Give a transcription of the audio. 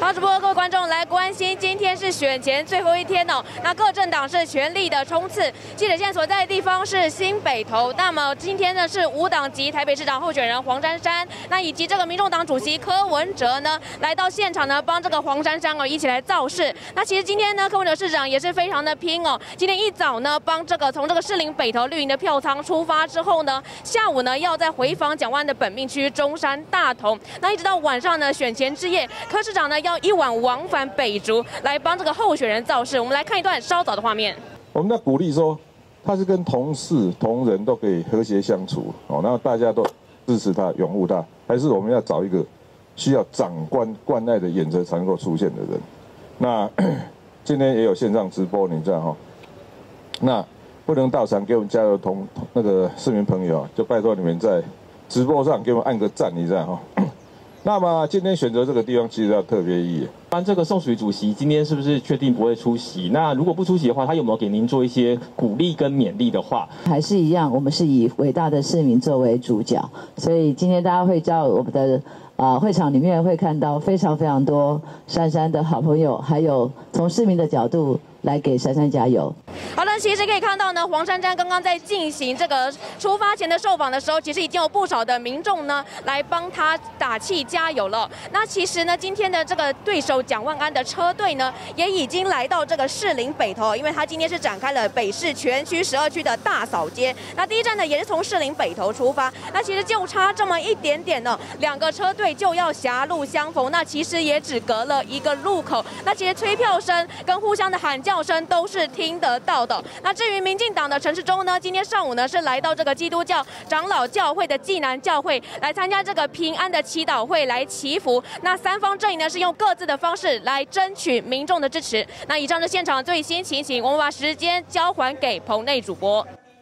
好，直播各位观众来关心，今天是选前最后一天哦。那各政党是全力的冲刺。记者现在所在的地方是新北投，那么今天呢是无党籍台北市长候选人黄珊珊，那以及这个民众党主席柯文哲呢来到现场呢帮这个黄珊珊一起来造势。那其实今天呢柯文哲市长也是非常的拼哦，今天一早呢帮这个从这个士林北投绿营的票仓出发之后呢，下午呢要再回访蒋万安的本命区中山大同，那一直到晚上呢选前之夜，柯市长呢要一晚往返北竹来帮这个候选人造势。我们来看一段稍早的画面。 我们在鼓励说，他是跟同事同仁都可以和谐相处哦，然后大家都支持他、拥护他，还是我们要找一个需要长官关爱的原则才能够出现的人。那今天也有线上直播，你知道哈？那不能到场给我们加油那个市民朋友啊，就拜托你们在直播上给我们按个赞，你知道哈？那么今天选择这个地方其实要特别意义。 这个宋楚瑜主席今天是不是确定不会出席？那如果不出席的话，他有没有给您做一些鼓励跟勉励的话？ 还是一样，我们是以伟大的市民作为主角，所以今天大家会到我们的会场里面会看到非常非常多珊珊的好朋友，还有从市民的角度来给珊珊加油。 好的，其实可以看到呢，黄珊珊刚刚在进行这个出发前的受访的时候，其实已经有不少的民众呢来帮他打气加油了。那其实呢，今天的这个对手蒋万安的车队呢，也已经来到这个士林北投，因为他今天是展开了北市全区12区的大扫街。那第一站呢，也是从士林北投出发。那其实就差这么一点点呢，两个车队就要狭路相逢。那其实也只隔了一个路口。那其实催票声跟互相的喊叫声都是听得到的。那至于民进党的陈时中呢，今天上午呢是来到这个基督教长老教会的济南教会来参加这个平安的祈祷会来祈福。那三方阵营呢是用各自的方式来争取民众的支持。那以上是现场最新情形，我们把时间交还给棚内主播。